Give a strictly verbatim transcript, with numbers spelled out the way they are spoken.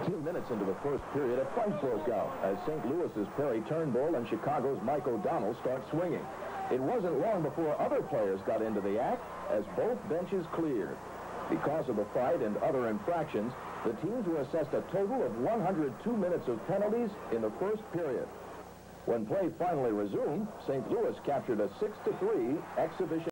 fifteen minutes into the first period, a fight broke out as Saint Louis's Perry Turnbull and Chicago's Mike O'Donnell start swinging. It wasn't long before other players got into the act as both benches cleared. Because of the fight and other infractions, the teams were assessed a total of one hundred two minutes of penalties in the first period. When play finally resumed, Saint Louis captured a six to three exhibition